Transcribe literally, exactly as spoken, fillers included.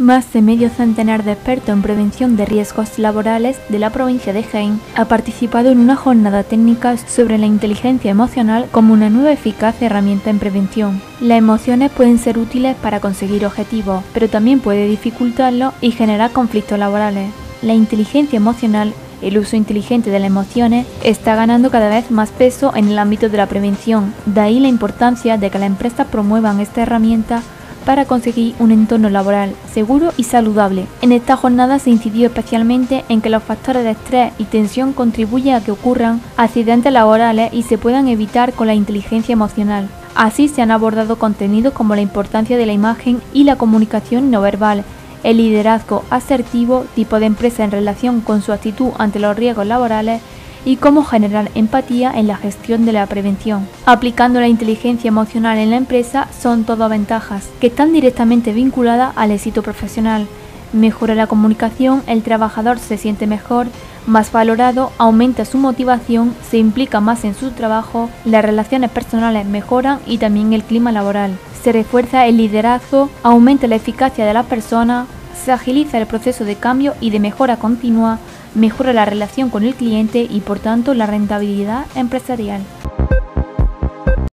Más de medio centenar de expertos en prevención de riesgos laborales de la provincia de Jaén ha participado en una jornada técnica sobre la inteligencia emocional como una nueva eficaz herramienta en prevención. Las emociones pueden ser útiles para conseguir objetivos, pero también puede dificultarlos y generar conflictos laborales. La inteligencia emocional, el uso inteligente de las emociones, está ganando cada vez más peso en el ámbito de la prevención. De ahí la importancia de que las empresas promuevan esta herramienta para conseguir un entorno laboral seguro y saludable. En esta jornada se incidió especialmente en que los factores de estrés y tensión contribuyen a que ocurran accidentes laborales y se puedan evitar con la inteligencia emocional. Así se han abordado contenidos como la importancia de la imagen y la comunicación no verbal, el liderazgo asertivo, tipo de empresa en relación con su actitud ante los riesgos laborales y cómo generar empatía en la gestión de la prevención. Aplicando la inteligencia emocional en la empresa son todas ventajas que están directamente vinculadas al éxito profesional. Mejora la comunicación, el trabajador se siente mejor, más valorado, aumenta su motivación, se implica más en su trabajo, las relaciones personales mejoran y también el clima laboral. Se refuerza el liderazgo, aumenta la eficacia de las personas, se agiliza el proceso de cambio y de mejora continua, mejora la relación con el cliente y por tanto la rentabilidad empresarial.